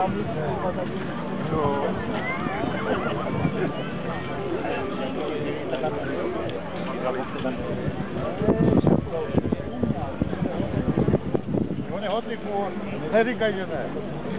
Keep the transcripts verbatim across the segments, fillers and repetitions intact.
Neříkaj, že ne.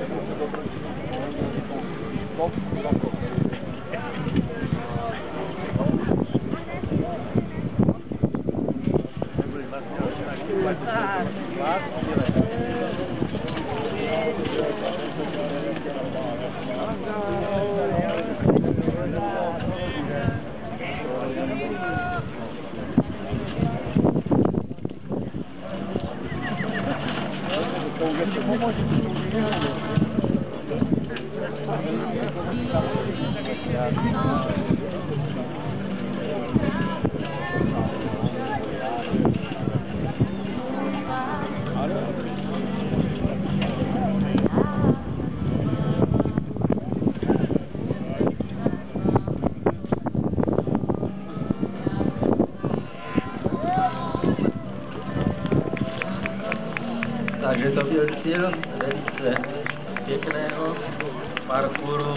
Takže to byl cíl velice pěkného parkouru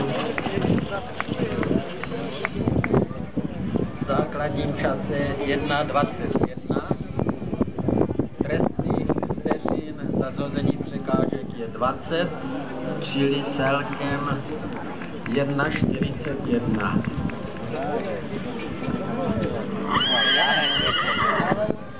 v základním čase jedna dvacet jedna. Trestných vteřin za zhození překážek je dvacet, čili celkem jedna čtyřicet jedna.